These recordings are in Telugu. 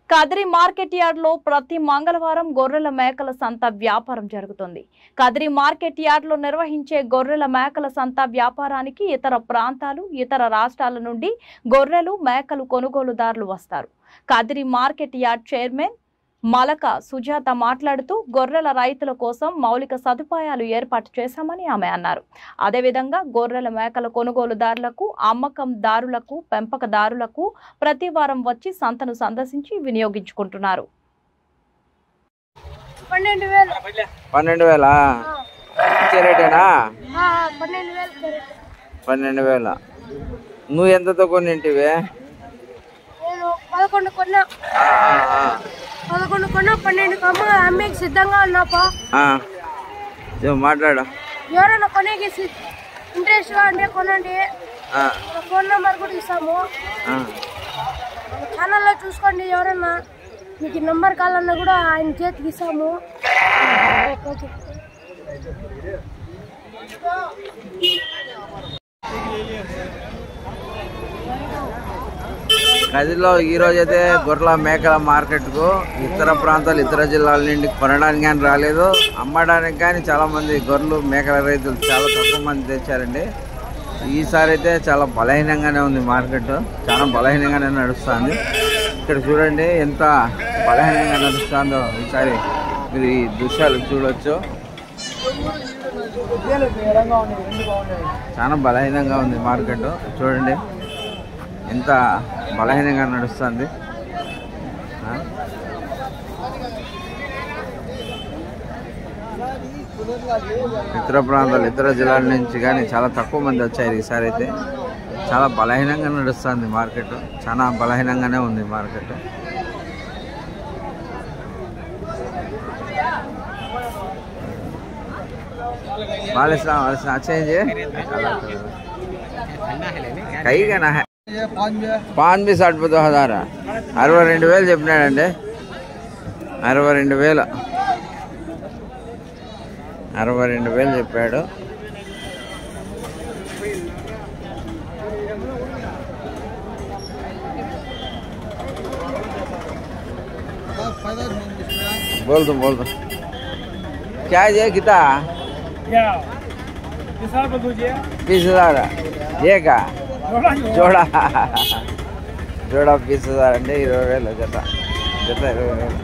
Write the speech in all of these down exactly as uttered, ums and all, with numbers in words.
కదిరి మార్కెట్ యార్డ్ లో ప్రతి మంగళవారం గొర్రెల మేకల సంత వ్యాపారం జరుగుతుంది. కదిరి మార్కెట్ యార్డ్ లో నిర్వహించే గొర్రెల మేకల సంత వ్యాపారానికి ఇతర ప్రాంతాలు, ఇతర రాష్ట్రాల నుండి గొర్రెలు, మేకలు కొనుగోలుదారులు వస్తారు. Kadiri market yard chairman Malaka Sujatha మాట్లాడుతూ గొర్రెల రైతుల కోసం మౌలిక సదుపాయాలు ఏర్పాటు చేశామని ఆమె అన్నారు. అదేవిధంగా గొర్రెల మేకల కొనుగోలుదారులకు, అమ్మకందారులకు, పెంపకదారులకు ప్రతి వారం వచ్చి సంతను సందర్శించి వినియోగించుకుంటున్నారు. పన్నెండు వేల పన్నెండు వేల నువ్వు ఎంతతో కొన్నింటివే? పదకొండు కొన్నా పదకొండు కొన్నా పన్నెండు కమ్మ అమ్మేకి సిద్ధంగా ఉన్నాపా. మాట్లాడు. ఎవరైనా కొనేకి ఇంట్రెస్ట్ గా అంటే కొనండి. ఫోన్ నెంబర్ కూడా ఇస్తాము. ఛానల్లో చూసుకోండి. ఎవరైనా మీకు నెంబర్ కావాలన్నా కూడా ఆయన చేతికి ఇస్తాము. ఓకే. కదిరిలో ఈ రోజైతే గొర్రెల మేకల మార్కెట్కు ఇతర ప్రాంతాలు, ఇతర జిల్లాల నుండి కొనడానికి కానీ రాలేదు, అమ్మడానికి కానీ చాలామంది గొర్రెలు మేకల రైతులు చాలా తక్కువ మంది తెచ్చారండి. ఈసారి అయితే చాలా బలహీనంగానే ఉంది మార్కెట్, చాలా బలహీనంగానే నడుస్తుంది. ఇక్కడ చూడండి ఎంత బలహీనంగా నడుస్తుందో ఈసారి మీరు ఈ దృశ్యాలు చూడవచ్చు. చాలా బలహీనంగా ఉంది మార్కెట్, చూడండి ఎంత బలహీనంగా నడుస్తుంది. ఇతర ప్రాంతాలు, ఇతర జిల్లాల నుంచి కానీ చాలా తక్కువ మంది వచ్చారు. ఈసారి అయితే చాలా బలహీనంగా నడుస్తుంది మార్కెట్, చాలా బలహీనంగానే ఉంది మార్కెట్. वालेस्लाम वालेस्लाम अच्छे हैं जी कई का ना है पान भी साठ पे दो हज़ार अरवై రెండు వేలు చెప్పినాడండి. అరవై రెండు వేలు అరవై రెండు వేలు చెప్పాడు. बोल दो बोल दो क्या है कितना बीस हजार ये का जोड़ा जोड़ा बीस हजार अंडी इरవై వేలు జత జత ఇరవై వేలు.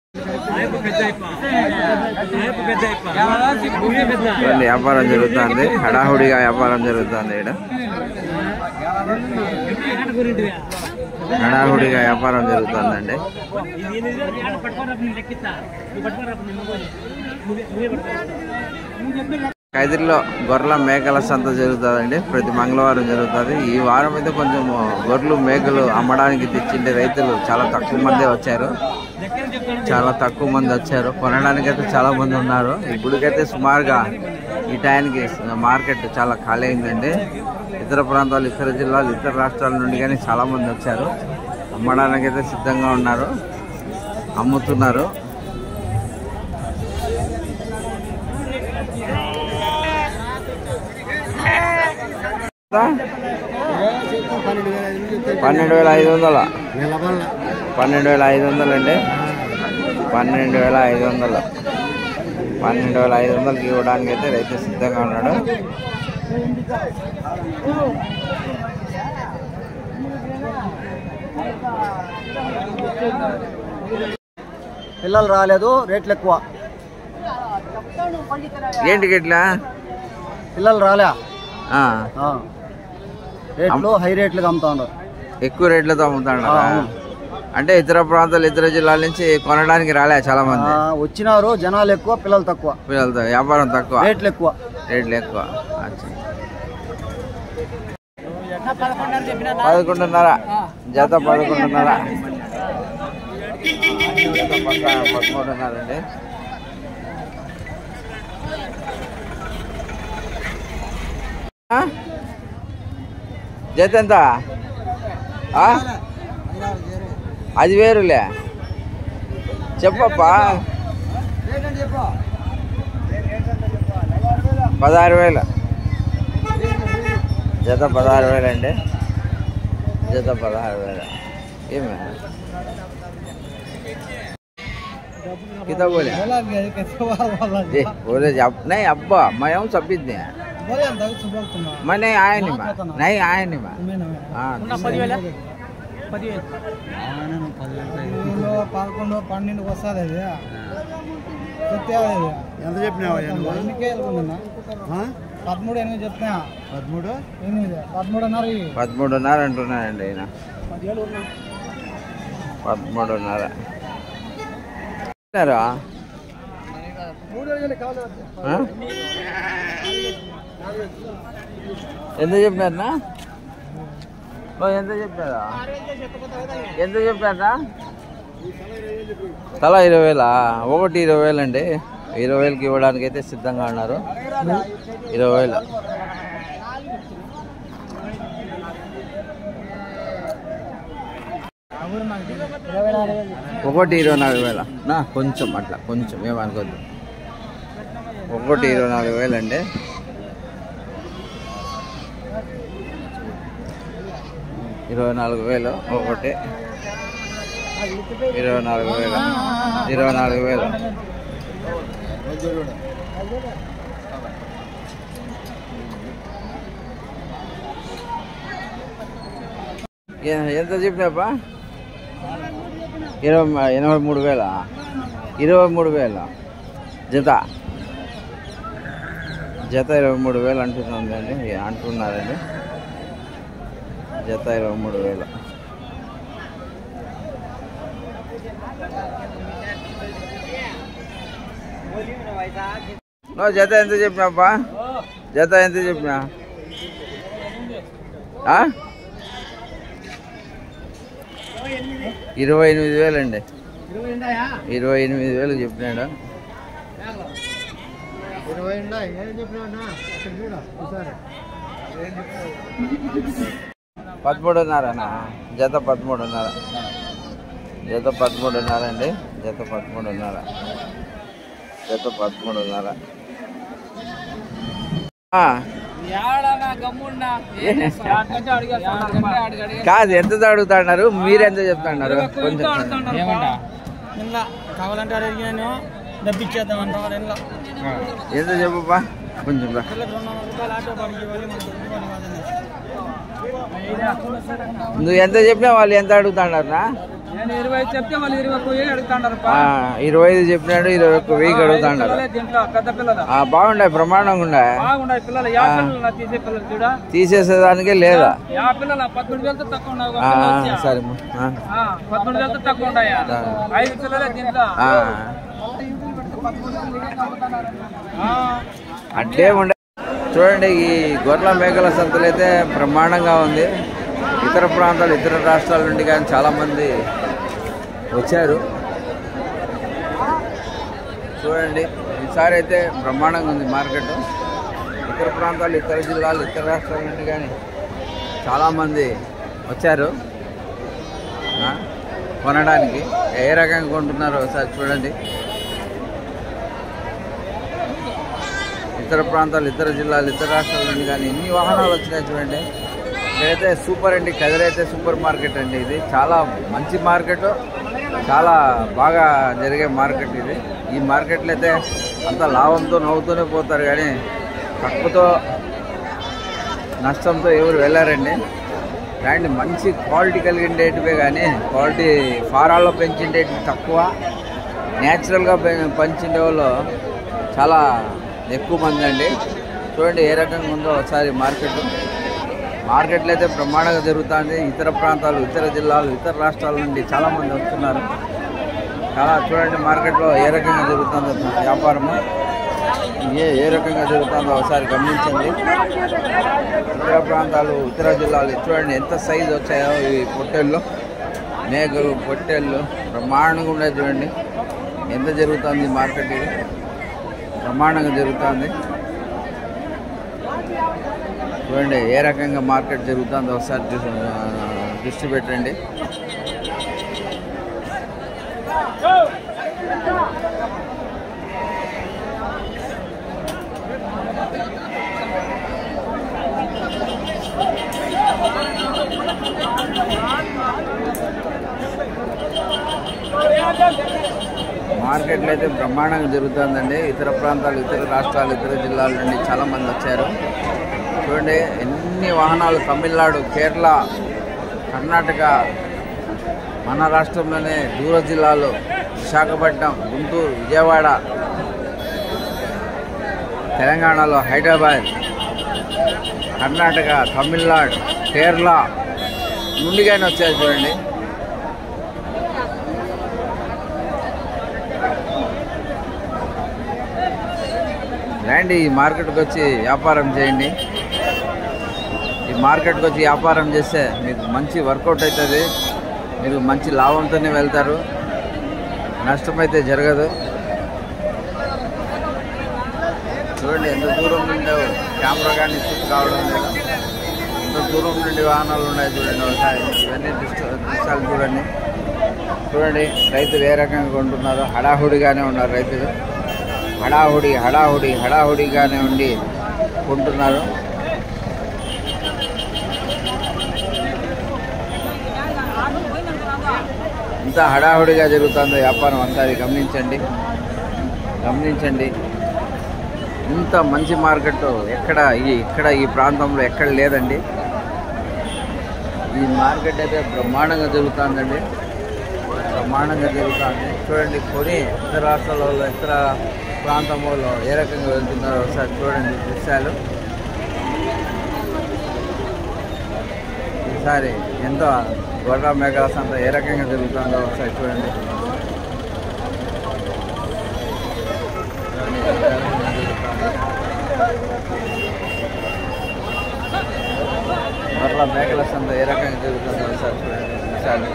వ్యాపారం జరుగుతుంది, హడాహుడిగా వ్యాపారం జరుగుతుంది. ఇక్కడ హడాహుడిగా వ్యాపారం జరుగుతుందండి. కదిరిలో గొర్రెల మేకల సంత జరుగుతుందండి, ప్రతి మంగళవారం జరుగుతుంది. ఈ వారం అయితే కొంచెం గొర్రెలు మేకలు అమ్మడానికి తెచ్చిండే రైతులు చాలా తక్కువ మందే వచ్చారు, చాలా తక్కువ మంది వచ్చారు. కొనడానికి అయితే చాలా మంది ఉన్నారు. ఇప్పటికైతే సుమారుగా ఈ టైంకి మార్కెట్ చాలా ఖాళీ అయిందండి. ఇతర ప్రాంతాలు, ఇతర జిల్లాలు, ఇతర రాష్ట్రాల నుండి కానీ చాలా మంది వచ్చారు. అమ్మడానికి అయితే సిద్ధంగా ఉన్నారు, అమ్ముతున్నారు. పన్నెండు వేల ఐదు వందల పన్నెండు వేల ఐదు వందలు అండి పన్నెండు వేల ఐదు వందలు పన్నెండు వేల ఐదు వందలకి ఇవ్వడానికి అయితే రైతు సిద్ధంగా ఉన్నాడు. పిల్లలు రాలేదు, రేట్లు ఎక్కువ. ఏంటి గిట్లా పిల్లలు రాలే, రేట్లు హై రేట్లుగా అమ్ముతా ఉన్నారు, ఎక్కువ రేట్లతో అమ్ముతాడు. అంటే ఇతర ప్రాంతాలు, ఇతర జిల్లాల నుంచి కొనడానికి రాలే చాలా మంది వచ్చినారు. జనాలు ఎక్కువ, పిల్లలు తక్కువ, పిల్లలతో వ్యాపారం తక్కువ, రేట్లు ఎక్కువ రేట్లు ఎక్కువ. పదకొండున్నర జత, పదకొండున్నర పదమూడున్నర అండి. జత ఎంత? అది వేరులే చెప్పప్పా. పదహారు వేలు జత, పదహారు వేలు అండి జత, పదహారు వేలు. ఏమే कितना बोले जी बोले जब नहीं अब्बा मैं हूँ छब्बीस दिन मैं नहीं आया नहीं मैं नहीं आया नहीं मैं हाँ పదకొండు పన్నెండు వస్తుంది అది ఎంత చెప్పినావా ఎన్నికే పదమూడు ఎనిమిది చెప్తా పదమూడు ఎనిమిది పదమూడున్నర పదమూడున్నర అంటున్నారండి ఆయన పదమూడున్నర ఎంత చెప్పినారనా ఎంత చెప్పారా ఎంత చెప్పారా తలా ఇరవై వేలా ఒకటి ఇరవై వేలు అండి ఇరవై వేలకి ఇవ్వడానికి అయితే సిద్ధంగా ఉన్నారు ఇరవై వేలు ఒకటి ఇరవై నాలుగు వేల నా కొంచెం అట్లా కొంచెం ఏమనుకోద్దు ఒకటి ఇరవై నాలుగు వేలు అండి ఇరవై నాలుగు వేలు ఒకటి ఇరవై నాలుగు వేలు ఇరవై నాలుగు వేలు ఎంత చెప్పినాపా ఇరవై ఎనభై మూడు వేల ఇరవై మూడు వేల జత జత ఇరవై మూడు వేలు అంటుందండి అంటున్నారండి జత ఇరవై మూడు వేలు జత ఎంత చెప్పినాపా జత ఎంత చెప్పినా ఇరవై ఎనిమిది వేలు అండి ఇరవై ఎనిమిది వేలు చెప్పినాడు పదమూడున్నరనా జత పదమూడున్నర జత పదమూడున్నర అండి జత పదమూడున్నర జత పదమూడున్నర కాదు ఎంత అడుగుతున్నారు మీరు ఎంత చెప్తున్నారు కొంచెం కావాలంటే అడిగాను డబ్బిచ్చేద్దామంట ఎంత చెప్పబ్బా కొంచెం నువ్వు ఎంత చెప్పినా వాళ్ళు ఎంత అడుగుతున్నారు ఇరవై చెప్తే వాళ్ళు ఇరవై ఒక్క వెయ్యి అడుగుతున్నారు ఇరవై ఐదు చెప్పినాడు ఇరవై ఒక్క వెయ్యికి అడుగుతున్నారు బాగుండే ప్రమాణంగా ఉండే తీసేసేదానికే లేదా సరే అంటే ఉండే చూడండి ఈ గొర్రెల మేకల సంతలు అయితే బ్రహ్మాండంగా ఉంది ఇతర ప్రాంతాలు ఇతర రాష్ట్రాల నుండి కానీ చాలామంది వచ్చారు చూడండి ఈసారి అయితే బ్రహ్మాండంగా ఉంది మార్కెట్ ఇతర ప్రాంతాలు ఇతర జిల్లాలు ఇతర రాష్ట్రాల నుండి కానీ చాలామంది వచ్చారు కొనడానికి ఏ రకంగా కొంటున్నారో ఒకసారి చూడండి ఇతర ప్రాంతాలు ఇతర జిల్లాలు ఇతర రాష్ట్రాల నుండి కానీ ఎన్ని వాహనాలు వచ్చినాయి చూడండి ఇదైతే సూపర్ అండి కదిరైతే సూపర్ మార్కెట్ అండి ఇది చాలా మంచి మార్కెట్ చాలా బాగా జరిగే మార్కెట్ ఇది ఈ మార్కెట్లో అయితే అంత లాభంతో నవ్వుతూనే పోతారు కానీ తక్కువతో నష్టంతో ఎవరు వెళ్ళారండి అండ్ మంచి క్వాలిటీ కలిగిండేటివే కానీ క్వాలిటీ ఫారాల్లో పెంచిండేటివి తక్కువ న్యాచురల్గా పెంచిండే వాళ్ళు చాలా ఎక్కువ మంది అండి చూడండి ఏ రకంగా ఉందో ఒకసారి మార్కెట్ మార్కెట్లో అయితే బ్రహ్మాండంగా జరుగుతుంది ఇతర ప్రాంతాలు ఇతర జిల్లాలు ఇతర రాష్ట్రాల నుండి చాలామంది వస్తున్నారు చాలా చూడండి మార్కెట్లో ఏ రకంగా జరుగుతుందో వ్యాపారము ఏ ఏ రకంగా జరుగుతుందో ఒకసారి గమనించండి ఇతర ప్రాంతాలు ఇతర జిల్లాలు చూడండి ఎంత సైజు వచ్చాయో ఈ పొట్టేళ్ళు మేకలు పొట్టేళ్ళు బ్రహ్మాండంగా ఉన్నాయి చూడండి ఎంత జరుగుతుంది మార్కెట్ ఇది బ్రహ్మాండంగా జరుగుతుంది చూడండి ఏ రకంగా మార్కెట్ జరుగుతుందో ఒకసారి దృష్టి పెట్టండి మార్కెట్లో అయితే బ్రహ్మాండంగా జరుగుతుందండి. ఇతర ప్రాంతాలు, ఇతర రాష్ట్రాలు, ఇతర జిల్లాల నుండి చాలామంది వచ్చారు. చూడండి ఎన్ని వాహనాలు, తమిళనాడు, కేరళ, కర్ణాటక, మన రాష్ట్రంలోనే దూర జిల్లాలు విశాఖపట్నం, గుంటూరు, విజయవాడ, తెలంగాణలో హైదరాబాద్, కర్ణాటక, తమిళనాడు, కేరళ నుండిగానే వచ్చారు. చూడండి రండి, ఈ మార్కెట్కి వచ్చి వ్యాపారం చేయండి. ఈ మార్కెట్కి వచ్చి వ్యాపారం చేస్తే మీకు మంచి వర్కౌట్ అవుతుంది. మీరు మంచి లాభంతోనే వెళ్తారు, నష్టమైతే జరగదు. చూడండి ఎంత దూరం నుండి కెమెరా కానీ షూట్ కావడం లేదు, ఎంత దూరం నుండి వాహనాలు ఉన్నాయి. చూడండి ఒకసారి ఇవన్నీ దృష్టి దృశ్యాలు చూడండి. చూడండి రైతులు ఏ రకంగా కొంటున్నారో, హడాహుడిగానే ఉన్నారు రైతులు. హడాహుడి హడాహుడి హడాహుడిగానే ఉండి కొంటున్నారు. ఇంత హడాహుడిగా జరుగుతుందో వ్యాపారం ఒకసారి గమనించండి గమనించండి ఇంత మంచి మార్కెట్ ఎక్కడ ఈ ఇక్కడ ఈ ప్రాంతంలో ఎక్కడ లేదండి. ఈ మార్కెట్ అయితే బ్రహ్మాండంగా జరుగుతుందండి, బ్రహ్మాండంగా జరుగుతుంది. చూడండి కొని ఇతర రాష్ట్రాలలో, ఇతర ప్రాంతంలో ఏ రకంగా వెళ్తున్నారో ఒకసారి చూడండి దృశ్యాలు. ఈసారి ఎంతో గొర్రెల మేకల సంత ఏ రకంగా జరుగుతుందో ఒకసారి చూడండి. గొర్రెల మేకల సంత ఏ రకంగా జరుగుతుందో ఒకసారి చూడండి దృశ్యాలు.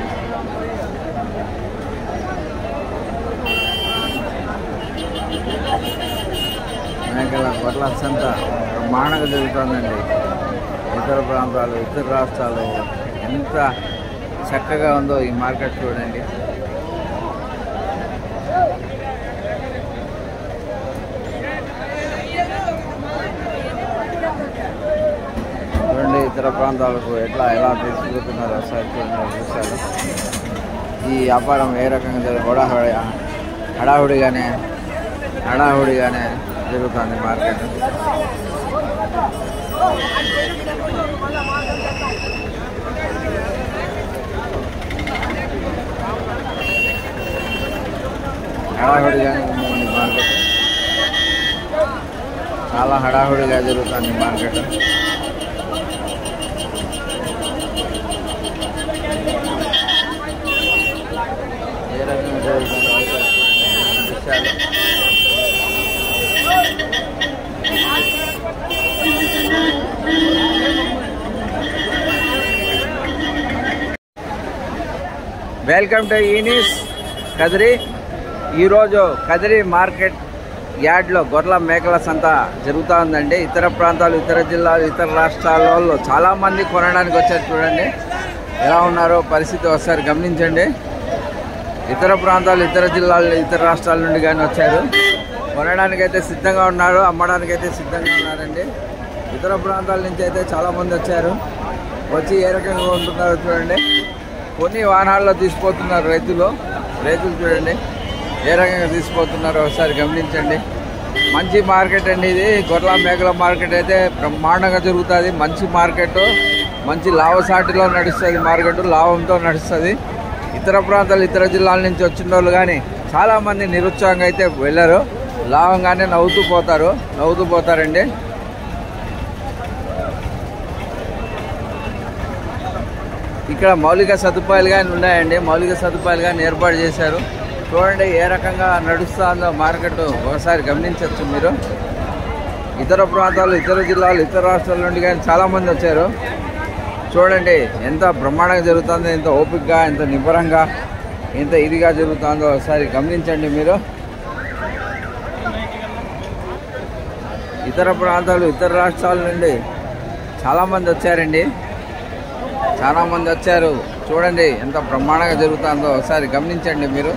మేకల గొర్రెల సంత బ్రహ్మాండంగా జరుగుతుందండి. ఇతర ప్రాంతాలు, ఇతర రాష్ట్రాలు ఎంత చక్కగా ఉందో ఈ మార్కెట్ చూడండి. చూడండి ఇతర ప్రాంతాలకు ఎట్లా ఎలా తీసుకుపోతున్నారో ఒకసారి చూడండి చూశారు. ఈ వ్యాపారం ఏ రకంగా జరుగుతుంది, హడాహుడి హడాహుడిగానే హడాహుడిగానే జరుగుతుంది మార్కెట్. హడాహుడిగానే ఉందండి మార్కెట్, చాలా హడాహుడిగా జరుగుతుంది మార్కెట్. ఏ రకంగా జరుగుతుందో విషయాలు వెల్కమ్ టు ఈనీస్ కదిరి. ఈరోజు కదిరి మార్కెట్ యార్డ్లో గొర్రెల మేకల సంత జరుగుతూ ఉందండి. ఇతర ప్రాంతాలు, ఇతర జిల్లాలు, ఇతర రాష్ట్రాలలో చాలామంది కొనడానికి వచ్చారు. చూడండి ఎలా ఉన్నారో పరిస్థితి ఒకసారి గమనించండి. ఇతర ప్రాంతాలు, ఇతర జిల్లాలు, ఇతర రాష్ట్రాల నుండి కానీ వచ్చారు. కొనడానికైతే సిద్ధంగా ఉన్నారు, అమ్మడానికైతే సిద్ధంగా ఉన్నారండి. ఇతర ప్రాంతాల నుంచి అయితే చాలామంది వచ్చారు. వచ్చి ఏ రకంగా ఉంటున్నారో చూడండి. కొన్ని వాహనాల్లో తీసుకుపోతున్నారు రైతులు రైతులు చూడండి ఏ రకంగా తీసుకుపోతున్నారో ఒకసారి గమనించండి. మంచి మార్కెట్ అండి ఇది. గొర్రెల మేకల మార్కెట్ అయితే బ్రహ్మాండంగా జరుగుతుంది. మంచి మార్కెట్, మంచి లాభసాటిలో నడుస్తుంది మార్కెట్, లాభంతో నడుస్తుంది. ఇతర ప్రాంతాలు, ఇతర జిల్లాల నుంచి వచ్చిన వాళ్ళు కానీ చాలామంది నిరుత్సాహంగా అయితే వెళ్ళారు. లాభంగానే నవ్వుతూ పోతారు నవ్వుతూ పోతారండి. ఇక్కడ మౌలిక సదుపాయాలు కానీ ఉన్నాయండి, మౌలిక సదుపాయాలు కానీ ఏర్పాటు చేశారు. చూడండి ఏ రకంగా నడుస్తుందో మార్కెట్ ఒకసారి గమనించవచ్చు మీరు. ఇతర ప్రాంతాలు, ఇతర జిల్లాలు, ఇతర రాష్ట్రాల నుండి కానీ చాలామంది వచ్చారు. చూడండి ఎంత బ్రహ్మాండంగా జరుగుతుందో, ఎంత ఓపికగా, ఎంత నిబ్బరంగా, ఎంత ఇదిగా జరుగుతుందో ఒకసారి గమనించండి మీరు. ఇతర ప్రాంతాలు, ఇతర రాష్ట్రాల నుండి చాలామంది వచ్చారండి చాలామంది వచ్చారు. చూడండి ఎంత బ్రహ్మాండంగా జరుగుతుందో ఒకసారి గమనించండి మీరు.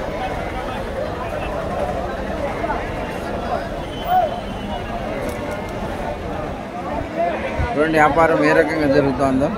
చూడండి వ్యాపారం ఏ రకంగా జరుగుతుందో.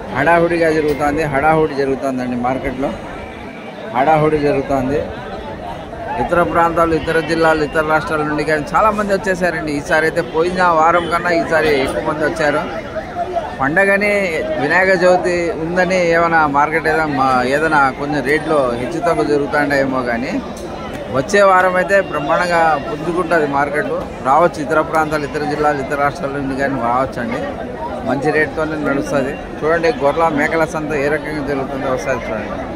హడాహుడిగా జరుగుతుంది, హడాహుడి జరుగుతుందండి మార్కెట్లో, హడాహుడి జరుగుతుంది. ఇతర ప్రాంతాలు, ఇతర జిల్లాలు, ఇతర రాష్ట్రాల నుండి కానీ చాలామంది వచ్చేసారండి. ఈసారి అయితే పోయిన వారం కన్నా ఈసారి ఎక్కువ మంది వచ్చారు. పండగని వినాయక చవితి ఉందని ఏమైనా మార్కెట్ ఏదైనా ఏదైనా కొంచెం రేట్లో హెచ్చు తగ్గు జరుగుతుండేమో కానీ వచ్చే వారం అయితే బ్రహ్మాండంగా పుంజుకుంటుంది మార్కెట్. రావచ్చు ఇతర ప్రాంతాలు, ఇతర జిల్లాలు, ఇతర రాష్ట్రాల నుండి కానీ రావచ్చు అండి. మంచి రేట్తోనే నడుస్తుంది. చూడండి గొర్రెల మేకల సంత ఏ రకంగా జరుగుతుందో ఒకసారి చూడండి.